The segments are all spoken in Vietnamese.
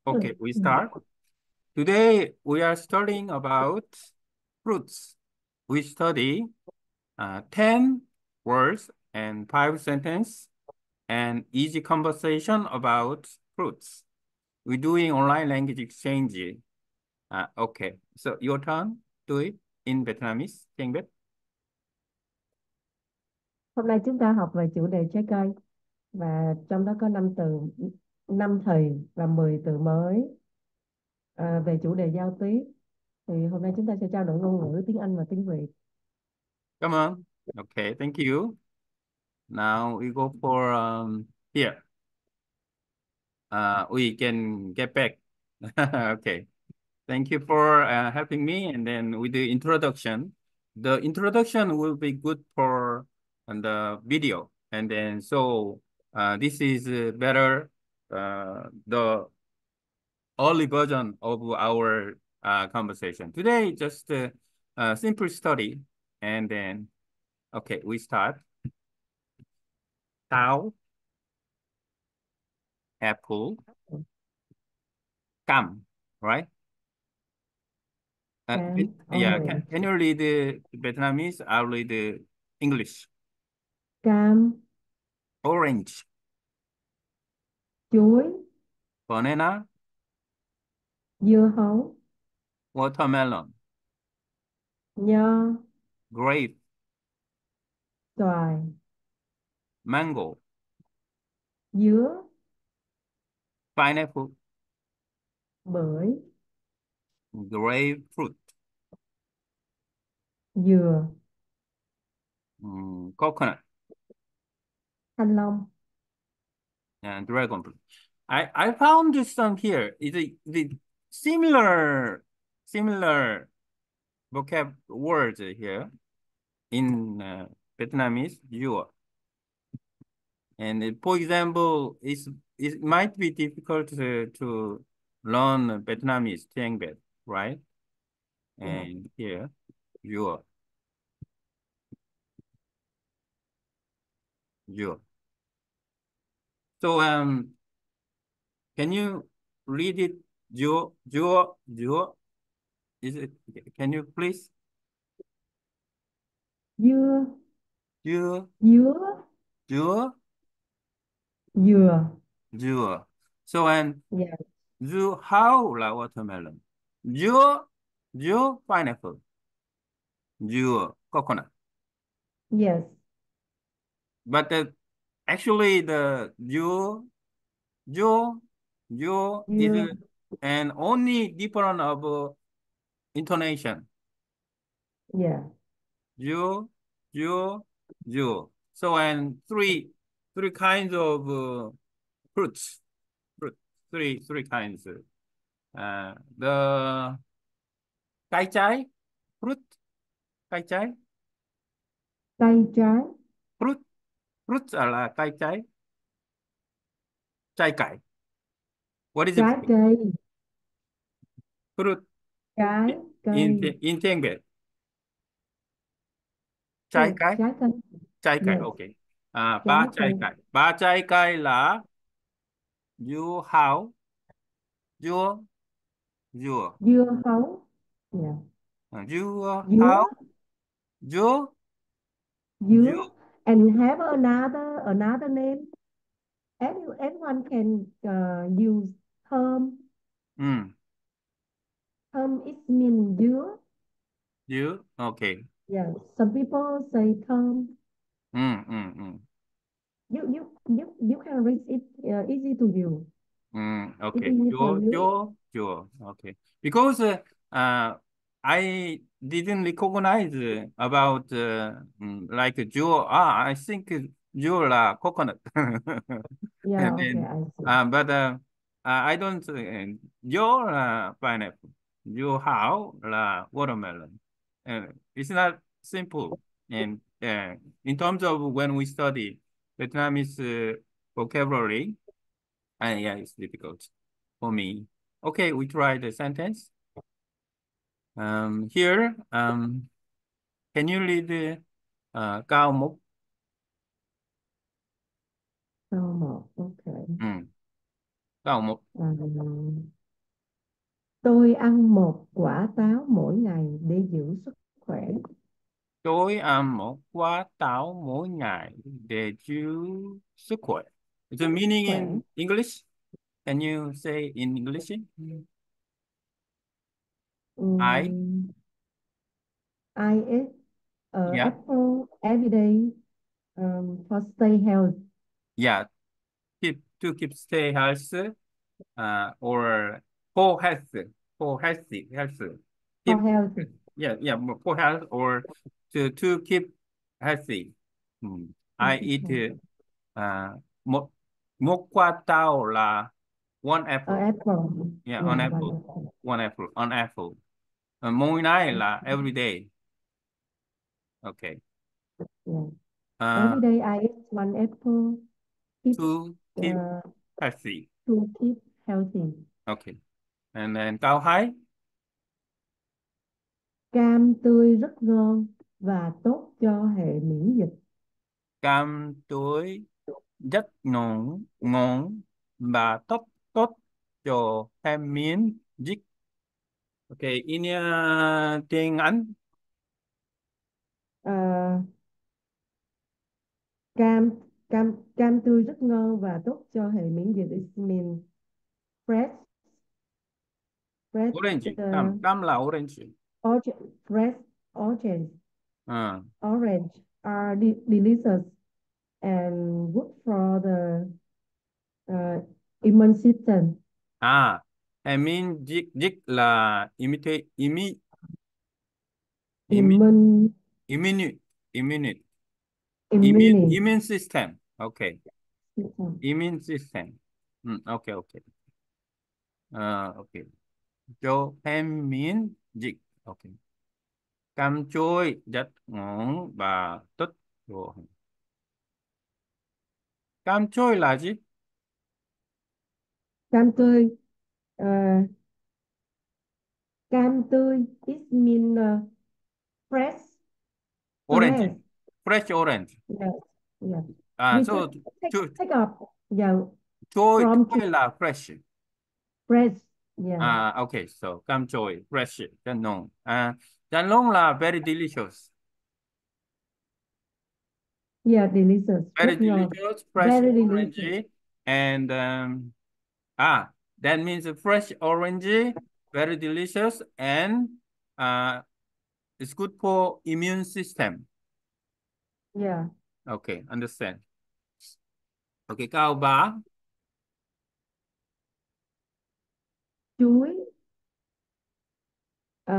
Okay, we Ừ. start. Today we are studying about fruits. We study 10 words and 5 sentences and easy conversation about fruits. We're doing online language exchange. Okay, so your turn. Do it in Vietnamese. Tiếng Việt. Hôm nay chúng ta học về chủ đề trái cây và trong đó có 5 từ, 5 thì và 10 từ mới về chủ đề giao tiếp. Thì hôm nay chúng ta sẽ trao đổi ngôn ngữ tiếng Anh và tiếng Việt. Come on. Okay, thank you. Now we go for here. We can get back. Okay. Thank you for helping me. And then with the introduction, the introduction will be good for the video. And then so this is better the early version of our conversation. Today, just a simple study. And then, okay, we start. Táo, apple, cam, right? Cam, Yeah, orange, can you read the Vietnamese? I'll read the English. cam, Orange, chuối, banana, dưa hấu, watermelon, nho, grape, xoài, mango, dứa, pineapple, bưởi, grapefruit, dừa, coconut, thanh long. and dragon fruit. I found this one here. Is the similar vocab words here in Vietnamese, dừa. And for example, it might be difficult to learn Vietnamese, tiếng Việt, right? Yeah. And here, dừa, dừa. So can you read it? Dừa, dừa, dừa. Is it? Can you please? Dưa, Dừa, dứa, dừa, dừa. dừa. So and Yeah. dừa how là watermelon. Dừa, dừa pineapple. Dừa coconut. Yes. But actually the dừa is Dưa. an only different of intonation. Yeah. You, you. So and three kinds of fruits. Fruit. Three kinds. The cay trái, fruit, cay trái, Cây trái. fruit, fruit là cay trái, trái cải. What is it? Trái cây. Fruit Trái cây. in tiếng Việt. Trái Yes. cây, Trái cây. trái cây. Yes. Okay. Trái Ba trái cây. cây. Ba trái cây là dưa hấu, dưa, dưa, Dưa hấu. Yeah. dưa Dứa. hấu, dưa, dưa. Dứa. And have another name. Everyone can use thơm. Ừ, Thơm it mean dứa. dưa. Okay. Yeah. Some people say thơm. Ừ, ừ, ừ. You can read it easy to you. It's Okay. easy for Sure, you. sure, sure. Okay. Because I didn't recognize about like jewel. I think jewel coconut. Yeah. And Okay. then, I see. but I don't. Jewel pineapple. Jewel how watermelon. It's not simple. And in terms of when we study Vietnamese vocabulary. Yeah, it's difficult for me. Okay, we try the sentence. Here, can you read the cao mục? Câu một. Okay. Cao mục. Tôi ăn một quả táo mỗi ngày để giữ sức khỏe. Tôi ăn một quả táo mỗi ngày để giữ sức khỏe. The meaning Khỏe. in English? Can you say in English? I, Um, I eat yeah, apple every day for stay healthy. yeah, keep stay healthy, or for health, health. For Keep, healthy. yeah, for health or to keep healthy. I eat một một quả táo là one apple. Apple. Yeah, Yeah, on one apple. apple. One apple, on apple. Mỗi ngày là every day. Okay. Yeah. Uh, Every day I eat one apple. Keep to keep uh, healthy. to keep healthy. Okay. And then câu 2. Cam tươi rất ngon và tốt cho hệ miễn dịch. Cam chuối rất ngon, ngon và tốt tốt cho hem miếng dịch. Okay, in tiếng Anh. À, cam cam tươi rất ngon và tốt cho hệ miễn dịch. It means fresh fresh Orange, cam là orange. fresh orange À, orange are delicious and good for the uh, immune system. hem miếng dịch dịch là immune, Immune immune, immune, immune immune system. Okay, system. immune system. Okay, okay. Okay. Cho hem miếng dịch. Okay. Cam chua rất ngon và tốt cho. Cam chua là gì? Cam tươi uh, cam tươi it mean fresh Orange. fresh. Fresh orange. Yes, yes. À, You just so chua take up, yeah, chua from chua là fresh. fresh, yeah, Okay, so cam chua fresh rất ngon. Chan long là very delicious. yeah, delicious, Very rất ngon, delicious, fresh very delicious. orange, and that means fresh orange, very delicious, and uh, it's good for immune system. Yeah, Okay, understand. Okay, câu 3. chuối, ờ,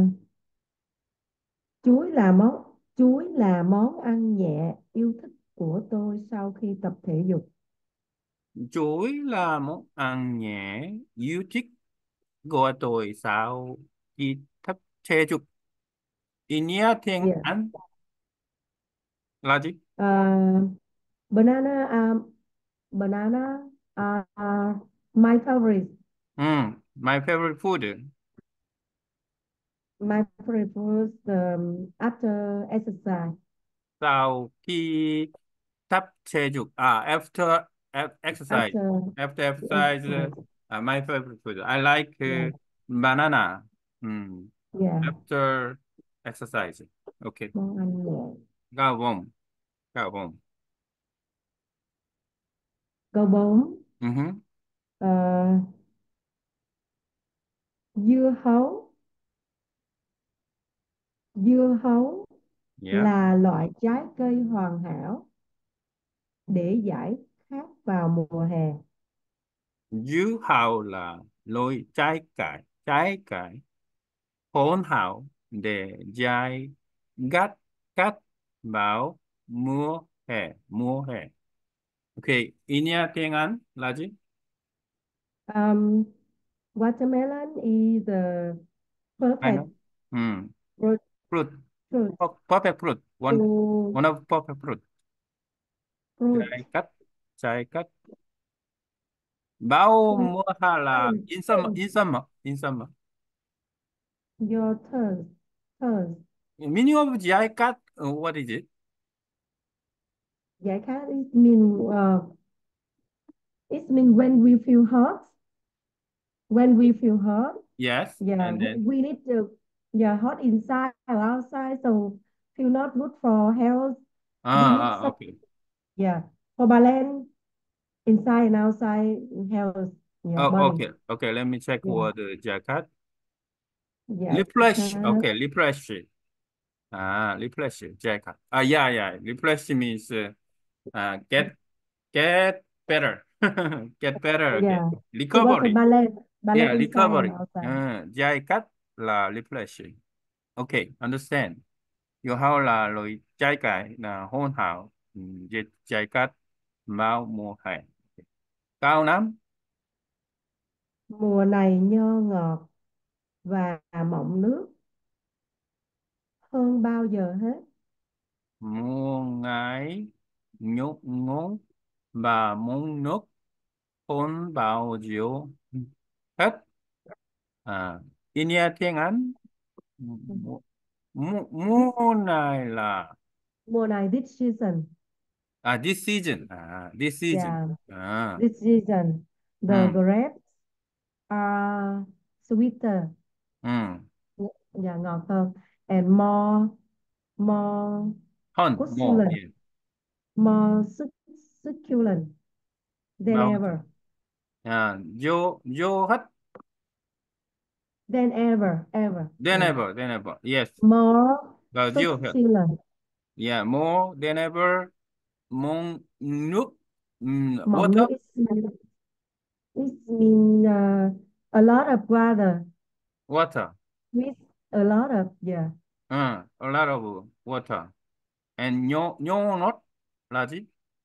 chuối là món ăn nhẹ yêu thích của tôi sau khi tập thể dục. Chuối là món ăn nhẹ yêu thích của tôi sau khi tập thể dục. Ý nghĩa tiếng Yeah, Anh là gì? Ờ, banana, banana are my favorite, My favorite food. my favorite food after exercise. Sau khi tập thể dục. After exercise. After After exercise, exercise, my favorite food. I like yeah, banana. Mm, yeah, After exercise. Okay. món ăn nhẹ. Câu 4. Câu 4. Câu 4, Mhm. dưa hấu. Dưa hấu Yeah. là loại trái cây hoàn hảo để giải khát vào mùa hè. Dưa hấu là loại trái cải hỗn hảo để giải gắt cắt vào mùa hè. Okay. Ý nghĩa tiếng Anh là gì? Um, Watermelon is the I perfect know. fruit, Fruit. fruit Perfect fruit. One to of perfect fruit. fruit Trái cắt. Trái cắt. Vào to mùa hè là turn, in summer. turn In summer. In summer. your turn. Meaning of trái cắt. What is it? Giải khát it mean when we feel hot. When we feel hot, Yes, Yeah, and then we need to, yeah, hot inside or outside, so feel not good for health. We need some, okay. yeah, for balance inside and outside health, yeah, Oh, body. okay, okay. Let me check Yeah, word jacket. yeah, Refresh. cat, Okay, refresh. Refresh jacket. Yeah, yeah. Refresh means get better, get better. Okay. yeah. It was a Recovery. balance Yeah, inside and recovery. outside. Jacket là refresh. Okay, understand. Your how là lời trái cây là hôn hảo. Dịch trái cách vào mùa hè. Cao lắm. Mùa này nho ngọt và mọng nước hơn bao giờ hết. Mùa ngải nhốt ngốn và muốn nước hôn bao nhiêu hết. À, Inia tiếng Anh. This Mùa này là mùa này, this season, this season. This season. yeah, À, this season, the ừ, grapes are sweeter, ừ. dạ ngọt hơn, and more Hơn, more, succulent, yeah. more succulent than Bao nhiêu? ever, Vô hết. ever, Than yeah, ever, than ever. Yes. more Và vô hết. succulent, Yeah, more than ever. More nước. mọng nước Water. is mean a lot of water Water. with a lot of, yeah, A lot of water. And nhô nót là gì?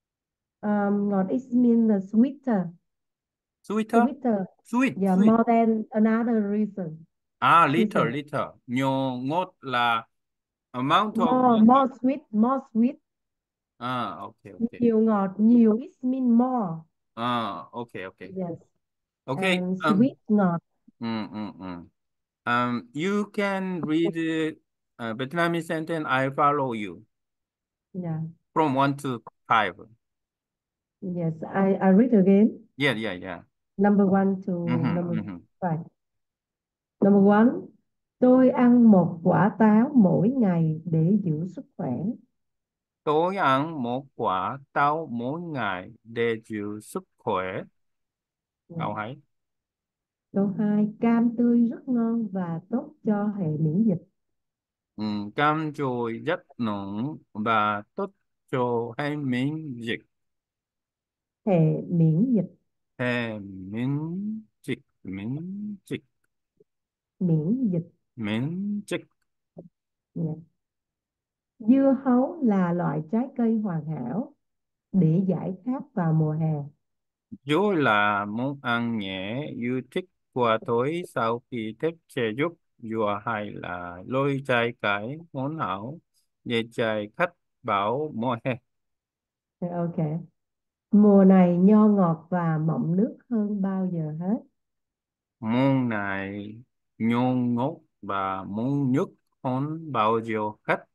ngọt is mean the sweeter, Sweeter. sweeter, Sweet, yeah, sweet. more than another reason Liter, season, liter. Nhô ngót là amount of more sweet, more sweet. okay, okay. Nhiều ngọt, nhiều is mean more. Okay, okay. Yes. Okay. And sweet ngọt. Mm, mm, mm. You can read Vietnamese sentence. I follow you Yeah. from 1 to 5. Yes. I read again. Yeah, yeah, yeah. Number one to Mm-hmm, number mm-hmm. five. Number one. Tôi ăn một quả táo mỗi ngày để giữ sức khỏe. Tôi ăn một quả táo mỗi ngày để giữ sức khỏe. Yeah. Câu hay. Câu hai. Cam tươi rất ngon và tốt cho hệ miễn dịch. Cam chua rất ngon và tốt cho hệ miễn dịch. Hệ miễn dịch. Hệ miễn dịch. Miễn dịch. Miễn dịch. Yeah. Dưa hấu là loại trái cây hoàn hảo để giải khát vào mùa hè. Dối là món ăn nhẹ yêu thích của tôi sau khi Tết sẽ giúp dùa hay là lôi trái cái món hảo để trái khách bảo mùa hè. Ok. Mùa này nho ngọt và mọng nước hơn bao giờ hết. Món này ngon ngọt và món nước hơn bao giờ hết.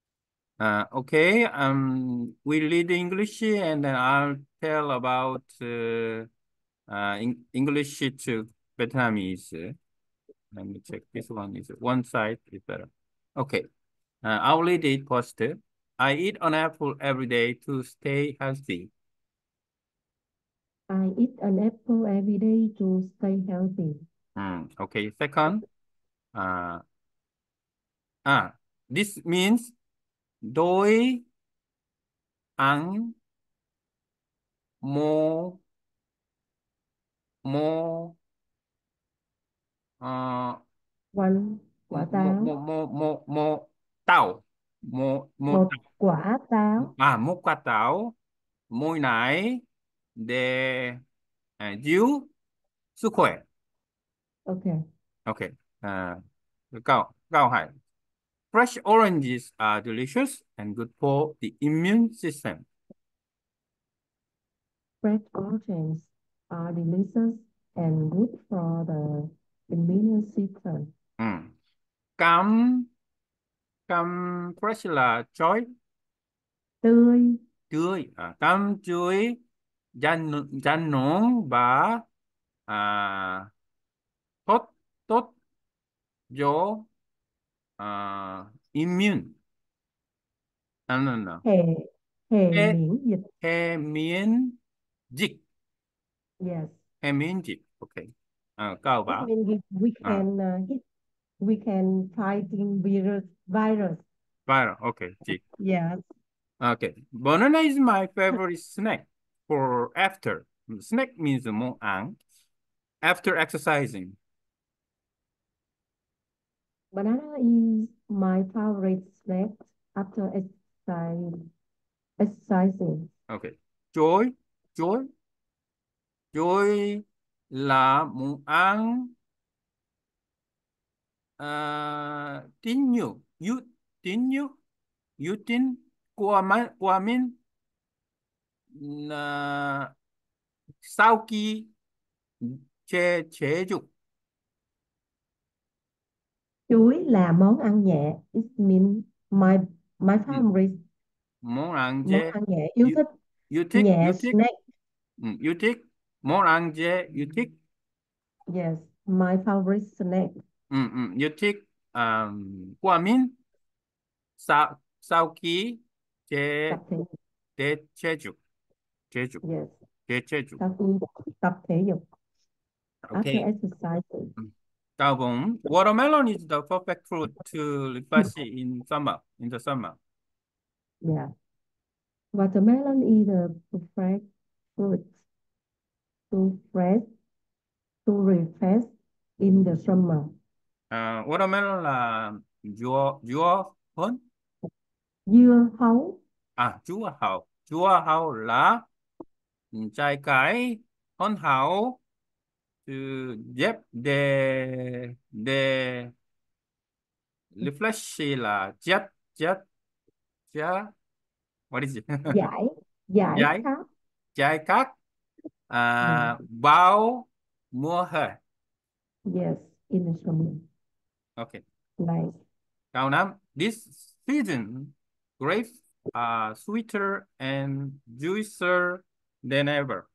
Okay, we read English and then I'll tell about English to Vietnamese. Let me check. This one is one side is better. Okay. I'll read it first. I eat an apple every day to stay healthy. I eat an apple every day to stay healthy. Okay. Second. Uh, this means tôi ăn một một uh, One quả một táo. một một một một tàu một Một quả táo. một quả táo mỗi ngày để giữ sức khỏe. Ok. Okay. Uh, Cao Hải. Fresh oranges are delicious and good for the immune system. Fresh oranges are delicious and good for the immune system. Ừ. Cam cam fresh là chói Tươi. tươi. Cam chuối rang nóng và à, tốt tốt Your immune. No, no. hệ hệ He, miễn dịch. he miễn dịch. Yes, He miễn dịch. Okay. Câu it bảo. means we À, can we can fighting virus. viral. Okay. Dịch. Yes. Okay. Banana is my favorite snack for after. Snack means món ăn. After exercising. Banana is my favorite snack after exercising. Okay. Chuối. Chuối. Chuối là món ăn tín nhiều. Tín nhiều. Ưu tiên của mình là sau khi chế dục. Chuối là món ăn nhẹ. It means my Ừ. favorite Món ăn món dễ ăn nhẹ yêu yêu, thích. yêu thích Nhẹ yêu thích snack. yêu thích món ăn dễ yêu thích. Yes, my favorite snack. Yêu thích của mình sau khi chế Tập thể chế dục chế dục Yes, chế dục. sau khi tập thể dục. After Okay. exercising. Câu 4. Watermelon is the perfect fruit to refresh in summer, in the summer. Yeah. Watermelon is the perfect fruit to fresh to refresh in the summer. Watermelon là dưa hấu. Dưa hấu. Dưa hấu là trái cây hoàn hảo to dép để refresh là jet jet jet. What is it? Giải giải Trái khát. trái cát Yeah. vào mùa hè. Yes, in the summer. Okay. Nice. Câu 5. This season, grapes are sweeter and juicier than ever.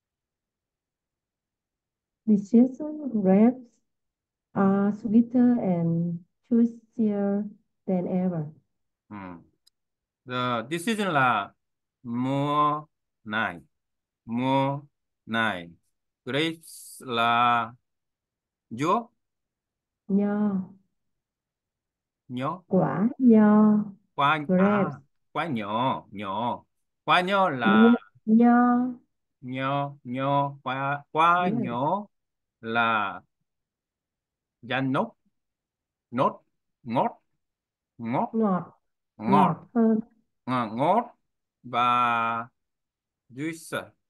This season grapes are sweeter and juicier than ever. Hmm. This season là mùa này. Mùa này. Grapes là dứa. Nho. Nhó. Quả nho. Quả, Grapes. quả nhỏ. Nhỏ. Quả nhỏ là Nho. nho. Quả Yes. nhỏ là da nốt. Nốt. Ngót. Ngót. Ngọt. Ngọt. Ngọt hơn. Ngót và juice.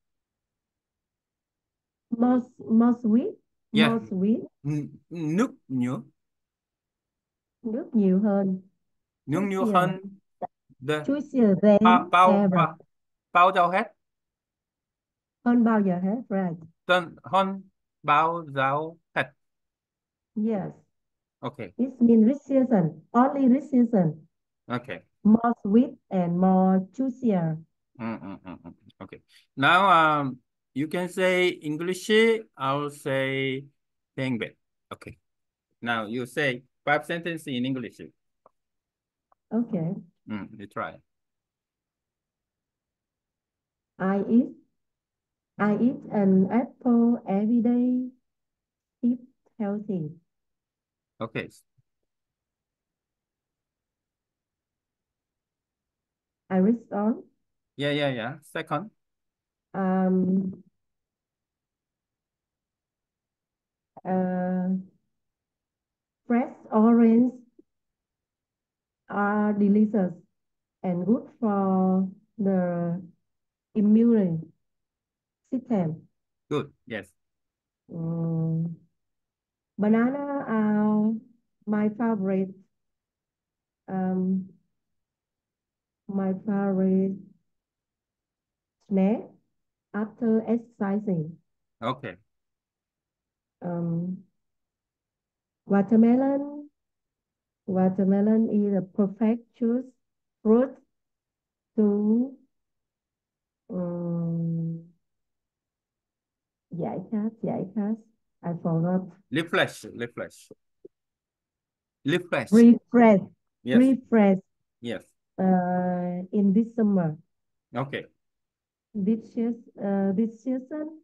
More sweet. Yes. More sweet. Nước nhiều. Nước nhiều hơn. Nước nhiều Juicier. hơn. The, Juicier than ever. bao giờ hết. Hơn bao giờ hết. Right. Tên hơn bao giờ hết. Yes. Okay. It means this season. Only this season. Okay. More sweet and more juicier. Okay. Now, you can say English. I'll say Penguin. Okay. Now you say 5 sentences in English. Okay. You try. I eat I eat an apple every day. Keep healthy. Okay. I read on. Yeah. Second. Um, uh, fresh orange are delicious and good for the immune system. Good. Yes. Mm, banana are my favorite. Um, my favorite snack after exercising. Okay. Um, watermelon. Watermelon is a perfect choice fruit to um, giải khát. I forgot. Refresh. refresh. refresh, Yes, refresh yes. in this summer. Okay. This season,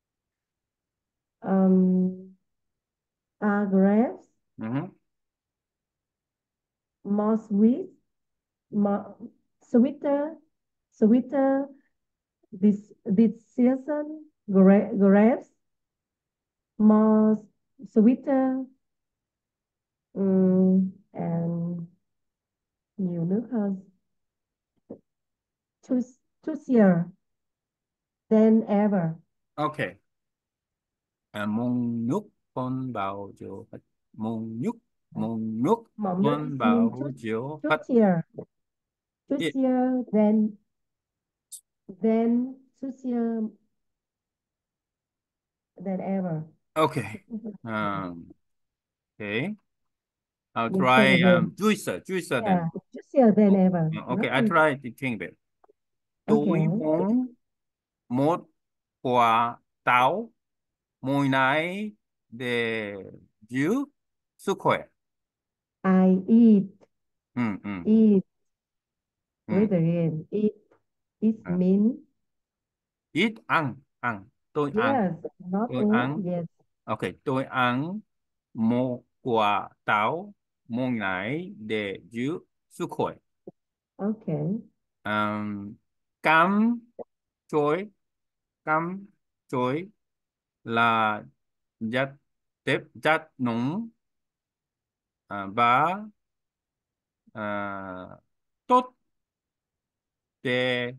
um, are grapes Mhm. more sweet, more sweeter, sweeter this season? Grapes more sweeter, and nhiều nước hơn. Juicier than ever. Okay. Môn nước con bao giờ hết. Môn nước Mọng nước con mean bao giờ hết. juicier, Yeah. juicier than juicier than ever. Okay. Okay. I'll Mình say try again. juicer Yeah, then. juicier than ever. Okay, I Lovely. try to think it. Tôi Okay. muốn một quả táo mỗi ngày để giữ sức khỏe. I eat, Ừ, ừ, eat, ừ. read again. It À, mean, ít ăn. Tôi ăn, yes, not tôi uống, ăn. yes. Ok, tôi ăn một quả táo mỗi ngày để giữ sức khỏe. Okay. Um, cam chối, cam chối là chất chất nóng và à, tốt để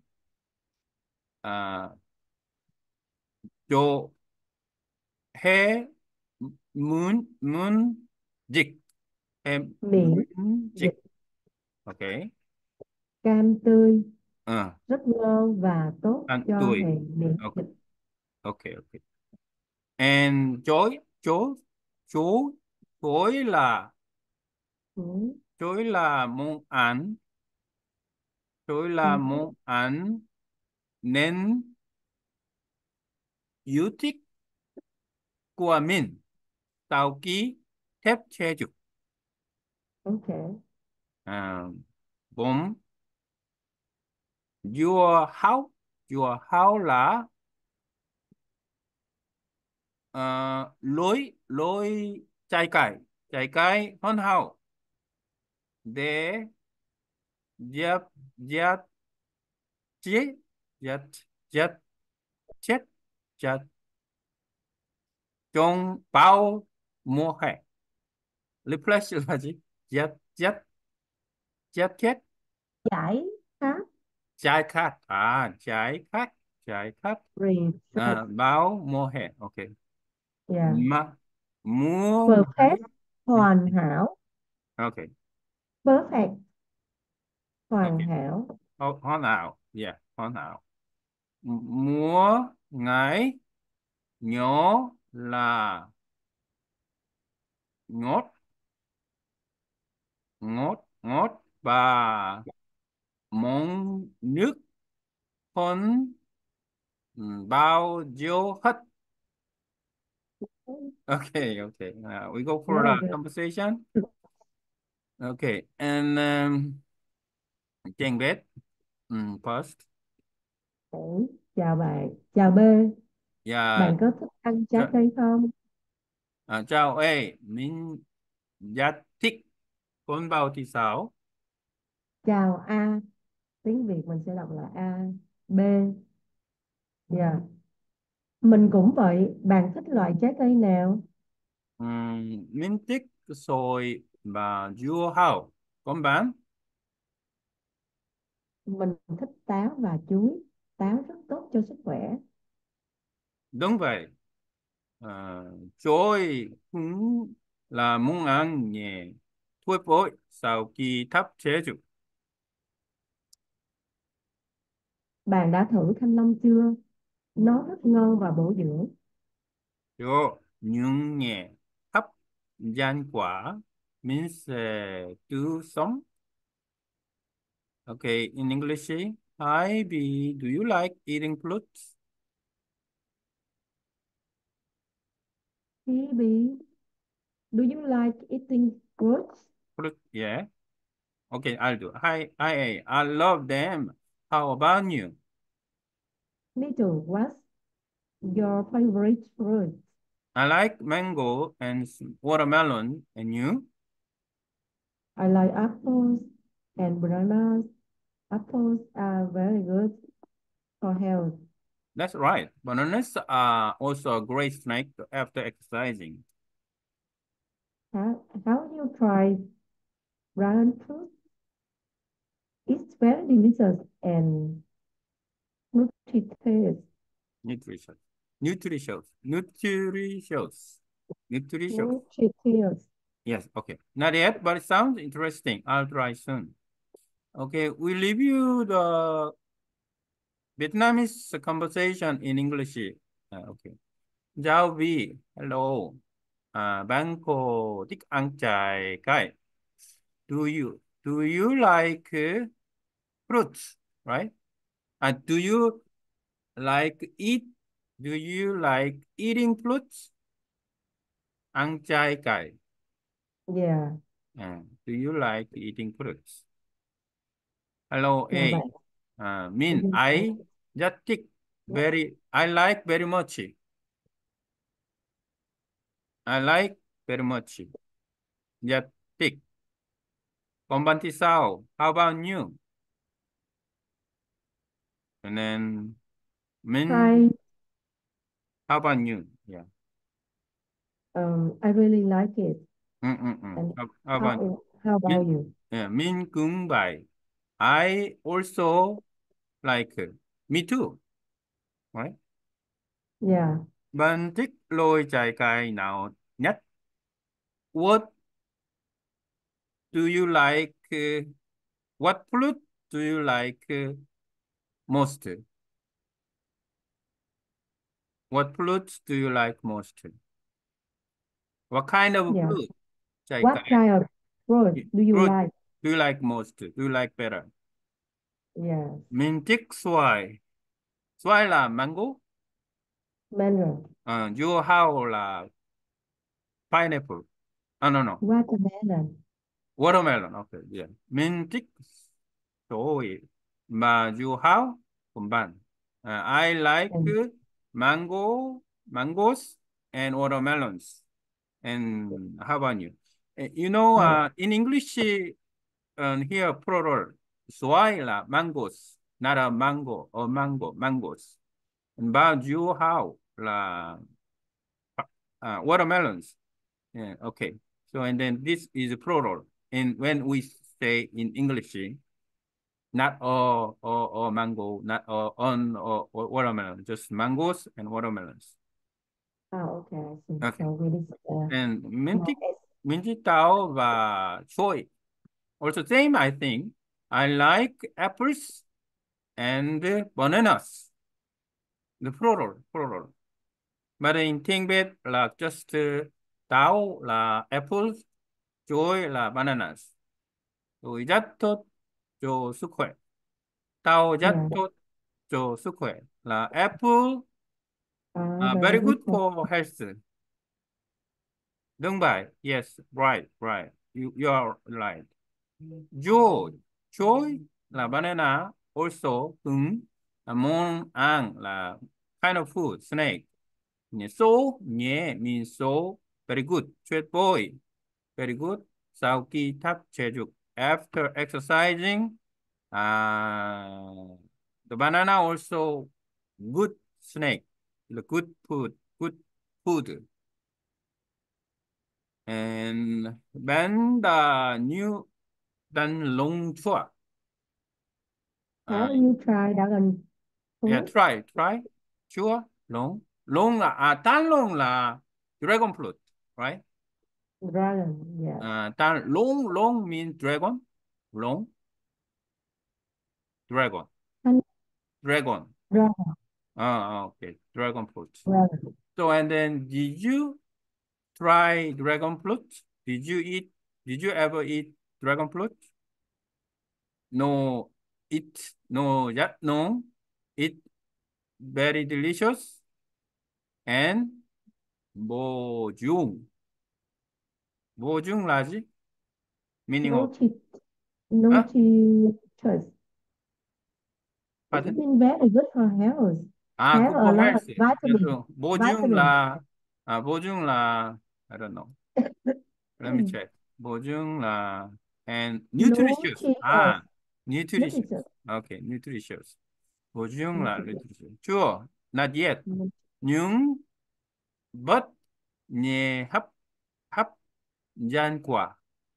cho hệ miễn dịch, hệ Miễn miễn dịch. dịch. Ok. Cam tươi Ờ, rất ngon và tốt ăn cho hệ tươi. miễn Ok, dịch. ok. And chối chối là Ừ. chối là món ăn, chối Ừ. là món ăn nên yêu thích của mình sau khi thép chế dục. Okay. À, bốn, your house, your house là lối lối trái cây hoàn hảo để dẹp dẹp chế dẹp dẹp chết dẹp trong bao mùa hè. Replace là gì? Dẹp dẹp dẹp chết Giải khát, trái khát refresh. báo mùa hè. Ok. Yeah. Mà mùa ngày. Perfect, hoàn hảo. Ok. Perfect, Ok. hoàn hảo. Hoàn hảo. Yeah, hoàn hảo. Mùa ngày nhớ là ngót ngót và món nước con bao nhiêu hết. Okay. We go for Very the good. conversation. Okay, and Trang Beth, first. Ủa, chào bạn. Chào B. Yeah, Bạn có thích ăn trái ch cây không? chào, mình rất thích con bao thì sao? Chào A. Tiếng Việt mình sẽ đọc là A. B. Dạ. Mình cũng vậy. Bạn thích loại trái cây nào? Mình thích xoài và dưa hấu. Còn bạn? Mình thích táo và chuối. Táo rất tốt cho sức khỏe. Đúng vậy. Chuối cũng là món ăn nhẹ, thuốc bổ sau khi thắp chế dục. Bạn đã thử thanh long chưa? Nó rất ngon và bổ dưỡng. Rồi, nhưng nhẹ, hấp dẫn quả, mình sẽ tự sống. Okay, in English, hi B, do you like eating fruits? Phoebe, do you like eating fruits. Fruit, yeah. Okay, I'll do. I love them. How about you? Me too. What's your favorite fruit? I like mango and watermelon. And you? I like apples and bananas. Apples are very good for health. That's right. Bananas are also a great snack after exercising. How you try dragon fruit? It's very delicious and nutritious. Nutritious. Nutritious. Nutritious. Nutritious. Nutritious. Yes, okay. Not yet, but it sounds interesting. I'll try soon. Okay, we leave you the Vietnamese conversation in English. Okay. Giao Vi, hello. Bạn có thích ăn trái cây? Do you like fruits, right? Do you like eat? Do you like eating fruits? Ăn trái cây. Yeah, Do you like eating fruits? Hello, chào A. bạn. Min, I just thích I like very much. I like very much. Just thích. Còn bạn thì sao? How about you? And then Min, Try. how about you? Yeah. I really like it. And How about how about Min? you? Yeah, Min cũng vậy. I also like. Me too. Right? Yeah, Bạn thích lôi trái cây nào nhất? What do you like? What fruit do you like most? What fruits do you like most? What kind of yeah. fruit? Trái What cây. kind of fruit do you Fruit like? do you like most? Do you like better? Yes, Mình thích xoài. Xoài là mango. mango, Dưa hấu là pineapple. No. watermelon, Watermelon. Okay, yeah. Mình thích xoài mà dưa hấu cùng bạn. I like and mangoes and watermelons. And how about you? You know, uh, in English, here plural. Xoài là mangoes, not a mango or mangoes. And bao dưa hấu là watermelons. Yeah, okay. So and then this is plural. And when we say in English, not or mango, not or watermelon, just mangoes and watermelons. okay, I see. Okay. So we need And small minty táo và choy. Also same, I think. I like apples and bananas. The plural. But in tiếng Việt là just táo là apples, chuối là bananas. Rồi rất tốt cho sức khỏe. Táo rất yeah, tốt cho sức khỏe là apple, very very good good for for health. Đúng vậy. Yes, right. You are right. Joy, joy là banana, also cứng, món ăn là kind of food, snake. So, nhẹ means so, very good, tuyệt vời, very good. Sau khi tập thể dục, after exercising, the banana also good snake, the good food. And then the new, then long chua. How Uh, do you try dragon yeah, fruit? try. Chua, long là, tan long là dragon fruit, right? Dragon, yes. Long means dragon. Long, dragon, And dragon. dragon, Okay, dragon fruit. dragon. So, and then did you try dragon fruit? Did you ever eat dragon fruit? No, no. It very delicious and bổ dưỡng là gì? Meaning of Noti nutritious. It pardon? means very good for health. Have Good a for lot of health. vitamin. 보증 Vitamin. là 보증 là I don't know. Let me check. 보증 là and nutritious. Nutritious. Nutritious. Nutritious. Okay, nutritious. 보증 là Nutritious. nutritious. Chưa, not yet. Nhưng but nhẹ hấp hấp gian quả.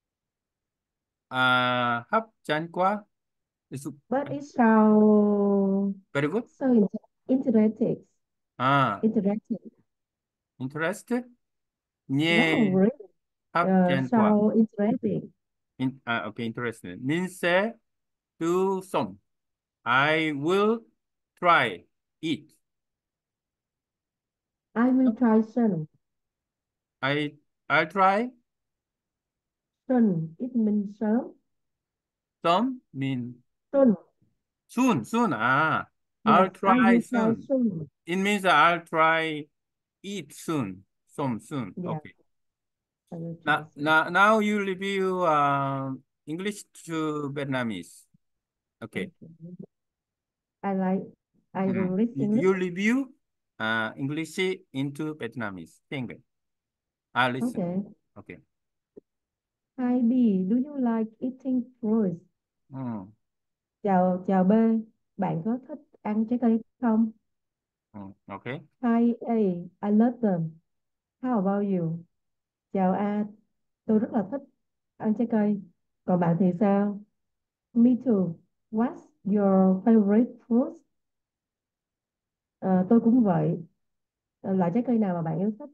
Hấp gian quả. It's But it sounds very good. so interesting. À, Interesting. interested. Wow, Nhẹ really. hấp gian quả. So interesting. Okay, interested. Means sẽ do some. I will try it. I will try soon. I'll try Soon. It means sớm. some mean Soon. soon. Yes, I'll I try will try soon. soon. It means that I'll try eat soon. Some soon. Yeah, Okay. I will try soon. Now you review English to Vietnamese. Okay. Okay. I like, I will Mm. read English. You review English into Vietnamese. Tiếng Việt. I listen. Okay. Okay. Hi B, do you like eating fruits? Mm. Chào B, bạn có thích ăn trái cây không? Okay. Hi A, I love them. How about you? Chào A, tôi rất là thích ăn trái cây. Còn bạn thì sao? Me too. What's your favorite fruit? Tôi cũng vậy. Loại trái cây nào mà bạn yêu thích?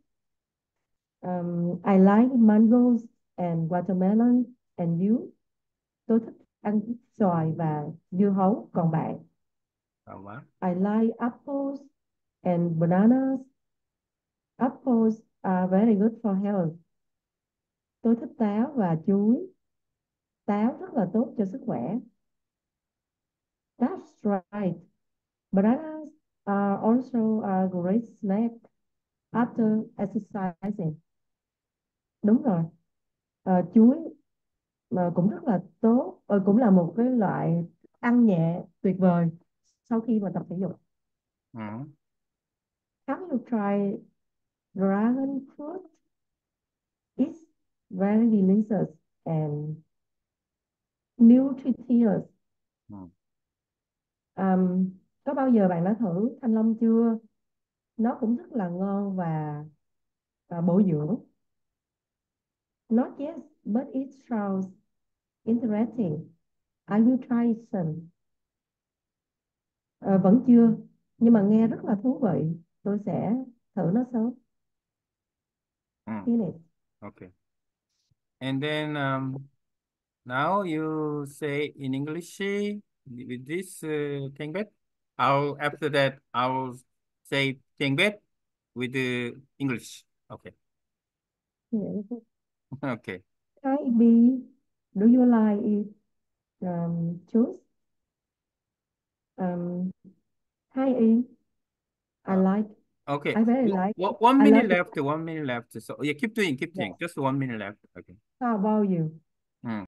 I like mangoes and watermelon. And you? Tôi thích ăn xoài và dưa hấu. Còn bạn? What? I like apples and bananas. Apples are very good for health. Tôi thích táo và chuối. Táo rất là tốt cho sức khỏe. That's right. Bananas are also a great snack after exercising. Đúng rồi. Chuối mà cũng rất là tốt, cũng là một cái loại ăn nhẹ tuyệt vời sau khi mà tập thể dục. Mm. Have you tried dragon fruit? It's very delicious and nutritious. Mm. Có bao giờ bạn đã thử thanh long chưa? Nó cũng rất là ngon và bổ dưỡng. Not yet, but it sounds interesting. I will try it soon. Vẫn chưa, nhưng mà nghe rất là thú vị. Tôi sẽ thử nó sớm. Mm. Finish. Okay. And then now you say in English with this tiếng Việt. After that I'll say tiếng Việt with the English. Okay. Yes. Okay. Hi B, do you like it? Choose. Um, Hi E, I Uh, like. okay. I very like it. One I minute love it. left. 1 minute left. So yeah, keep doing. Yes. Just 1 minute left. Okay. How about you?